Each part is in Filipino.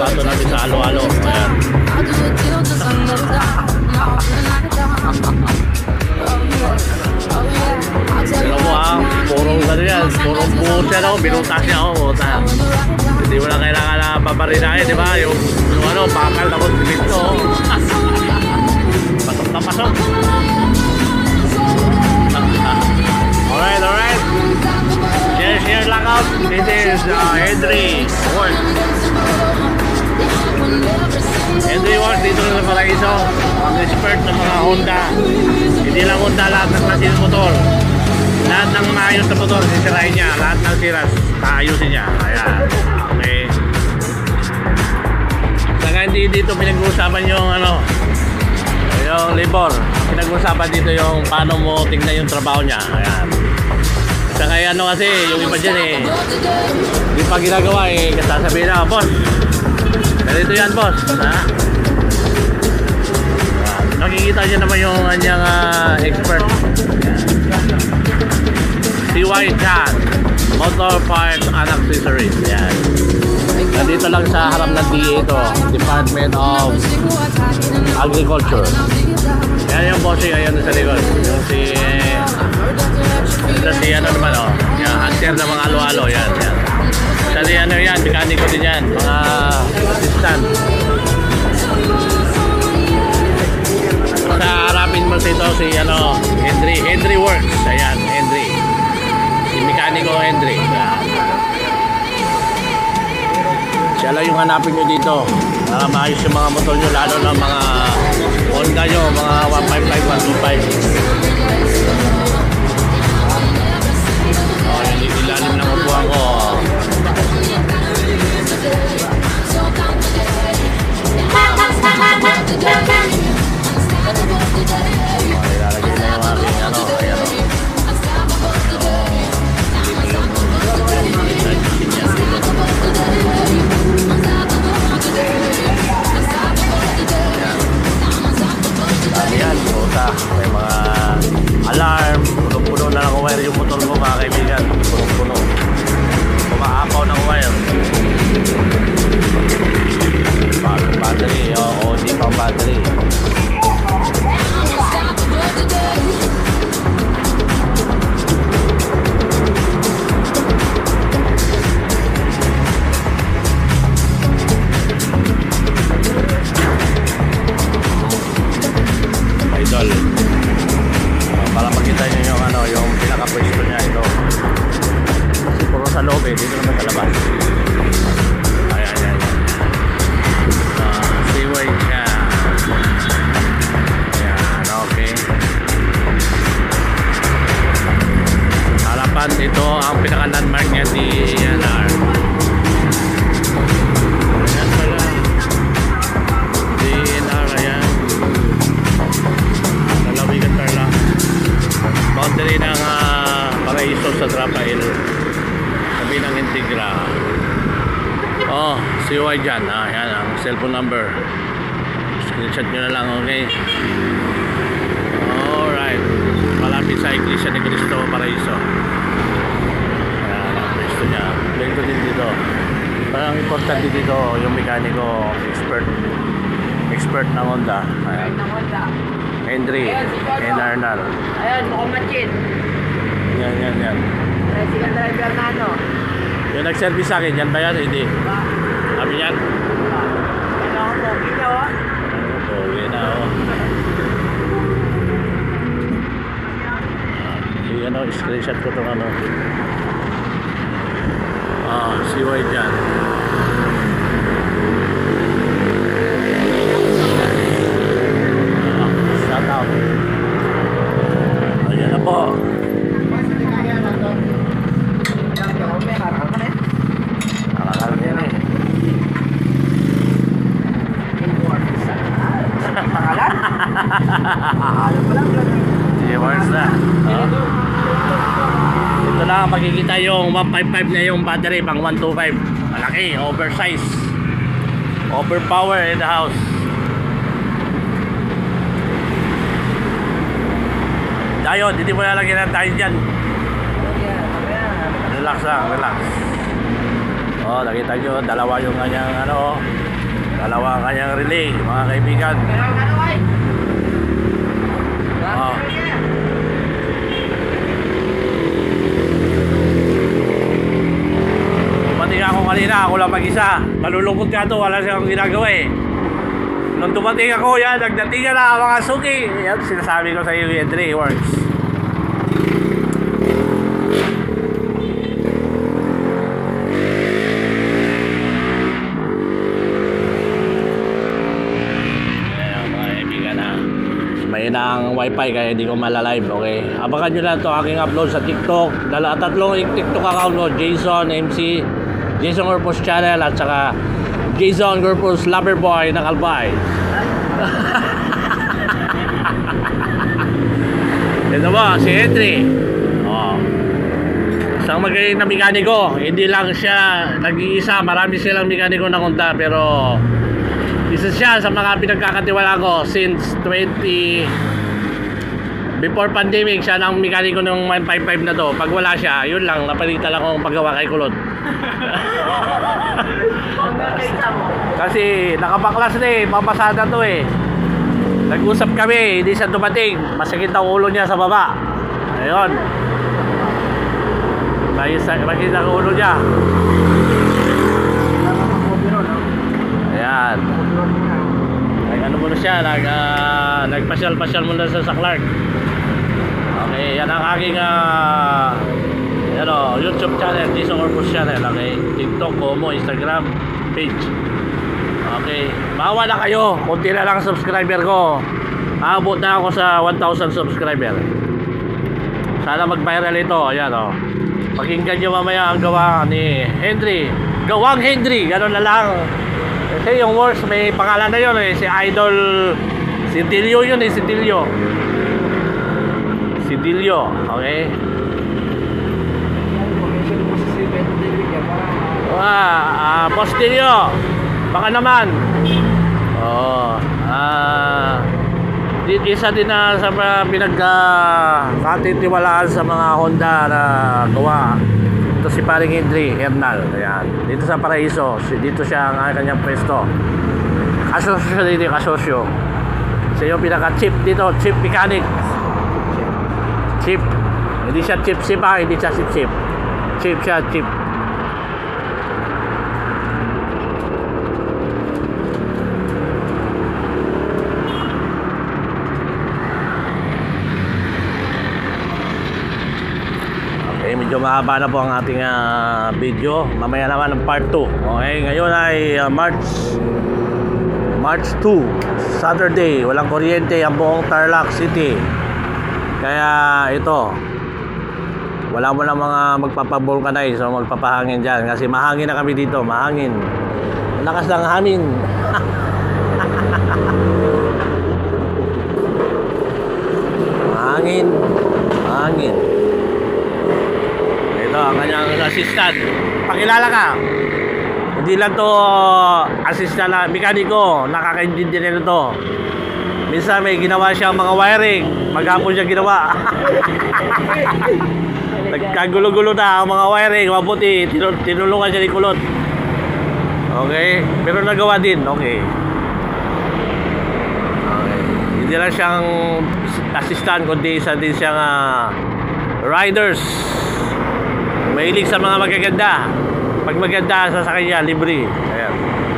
pambato natin sa halo-halo. Ayan. Alam mo ha, purong gano'n yan, purong buhos yan ako, binutas niya ako. Hindi mo na kailangan na paparinahin, di ba? Yung ano, bakal na kontimento. Pasok na pasok. Alright, alright. Share lang out. This is Henry Ward. Henry Ward dito sa Paraiso. Ang expert ng mga Honda. Hindi lang Honda, lahat ng klase ng motor. Lahat ng maayos na motor, sisirain niya. Lahat ng siras, taayusin niya. Ayan. Okay. Saka hindi dito pinag-uusapan yung ano, yung labor. Pinag-uusapan dito yung paano mo tingnan yung trabaho niya. Ayan. Saka ano kasi, yung iba dyan eh, hindi pa ginagawa eh, kasasabihin na, boss, ganito yan boss, ha? Nakikita niya naman yung kanyang expert. CY Chan, Motor Parts and Accessories. Yan. Nandito lang sa harap ng DA ito, Department of Agriculture. Yan yung bossing, ayan sa likod. Yung si ano naman oh, yung hunter na mga halo-halo, yan. Kasi ano yan, mekaniko din yan, mga assistant. Sa harapin mo ito si ano, Henry Works. Ayan, Henry. Si mekaniko Henry. Ayan. Siya lang yung hanapin nyo dito para maayos yung mga motor nyo, lalo na mga Honda nyo, mga 155, 125. Oh, yung ilalim ng upuan ko. Ilalagay na yung aking ano, ayan o. Yan, puta. May mga alarm. Punong-puno na ng wire yung motor ko, mga kaibigan. Punong-puno. Kumaapaw ng wire. Battery, o di pang battery. Idol, para makita nyo yung ano, yung pinaka-pwesto niya ito. Kasi puro sa loob eh, dito naman sa labas. Ayan. Seaway siya. Ayan, okay. Harapan ito ang pinaka-landmark niya di DNR. Ayan pala. DNR, ayan. Lalawigan Tarla. Boundary ng Paraiso sa Rafael. Sabi ng Integra. Oh, CY dyan. Yan ang cellphone number. Screenshot nyo na lang, okay? Alright. Malapit sa Iglesia ni Cristo, Paraiso. Ayan ang pwesto niya. Plento din dito. Parang importante dito yung mekaniko, expert ng Honda. Ayan. Henry and Arnal. Ayan, mukhang matchin. Yan. Tricycle driver na ano. Yung nag-service sa akin, yan ba yan? Hindi. Sabi yan? Ano ako po, kita o. Okay na o. Ano, screenshot ko itong ano. CY dyan. Shout out. Ayan na po. Nakakal yan eh. Pangalan? Alam mo lang. Viewers na. Ito lang makikita yung 155 na yung battery pang 125. Malaki, oversize. Overpower in the house. Tayo, hindi mo lalagyan ng tayo dyan. Relax lang, relax. Oh, nakita nyo, dalawa yung kanyang ano, Dalawang kanyang relay, mga kaibigan. Oh. Dumating ako kanina, ako lang mag-isa. Malulungkot ka to, wala siyang ginagawa eh. Nung dumating ako, yan, nagdatingan na ang mga suki. Yan, sinasabi ko sa iyo, Henry Works. May ng wifi kaya hindi ko malalive, okay? Abangan nyo lang ito aking upload sa TikTok. Tatlong TikTok account ko, Jason MC, Jason Corpus Channel at saka Jason Corpus Loverboy ng Albay. Ito ba, si Henry. Oh. Isang magaling na mekaniko. Hindi lang siya nag-iisa, marami silang mekaniko na kunta, pero isa siya sa mga pinagkakatiwala ko since before pandemic. Siya ang mekaniko ng 155 na to. Pag wala siya, yun lang, napalitan lang akong paggawa kay Kulot. Kasi nakabaklas na eh, papasada to eh. Nag-usap kami, hindi siya dumating. Masakit ang ulo niya sa baba. Ayun. Masakit ang ulo niya. Ayan. Ay, ano muna siya, nagpasyal-pasyal muna sa Clark. Okay, yan ang aking YouTube channel, Jason Corpus Channel. Okay, TikTok, Como, Instagram page. Okay, bawa na kayo. Kunti na lang subscriber ko. Aabot na ako sa 1,000 subscriber. Sana mag-viral ito. Ayan o. Pakinggan nyo mamaya ang gawa ni Henry. Gawang Henry, gano'n na lang. Kasi yung works may pangalan na yun eh. Si Idol Sidilio yun eh, Sidilio. Sidilio, okay. Postilio. Baka naman. Isa din na sa pinagkatitiwalaan sa mga Honda na gawa. Ito si paring Henry Hernal. Ayan. Dito sa Paraiso. Dito siya ang kanyang pwesto. Kasosyo dito, kasosyo. Siya yung pinaka-chip dito. Chip mechanic. Chip. Hindi siya chip-sip ha. Hindi siya chip-sip. Chip siya, chip. Okay, medyo mahaba na po ang ating video. Mamaya naman ang part 2. Okay, ngayon ay March 2, Saturday. Walang kuryente ang buong Tarlac City. Kaya ito, wala mo na mga magpapavulcanize o magpapahangin dyan. Kasi mahangin na kami dito, mahangin. Lakas ng hangin. Mahangin. Mahangin. Ito ang kanyang assistant. Pakilala ka. Hindi lang to assistant na mekaniko, nakakaintindi nila to. Minsan may ginawa siyang mga wiring, maghapon siya ginawa. Nagkagulo-gulo na ang mga wiring, mabuti tinulungan siya ni Kulot. Okay, pero nagawa din. Okay. Hindi lang siyang assistant, kundi isa din siyang riders. Mahilig sa mga magaganda. Pag maganda sa kanya, libre. Ayan.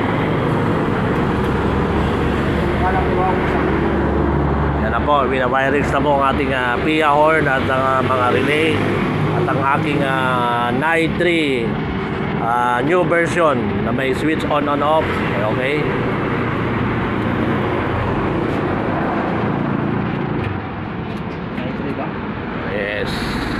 Yan na po, winawirings na po ang ating PIA horn at ang mga relay at ang aking Night 3 new version na may switch on off. Okay. Night 3 ba? Yes.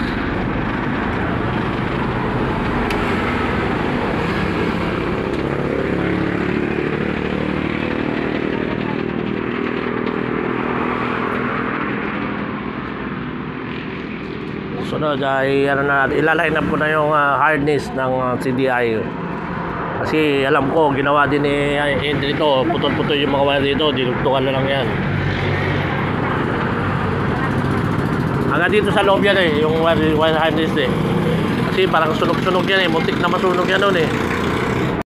Sunod ay ilalay na po na yung hardness ng CDI. Kasi alam ko ginawa din ni Henry ito, putol-putol yung mga wire dito, dinugtungan na lang yan. Hanggang dito sa loob yan eh, yung wire hardness eh. Kasi parang sunog-sunog yan eh, muntik na masunog yan nun eh.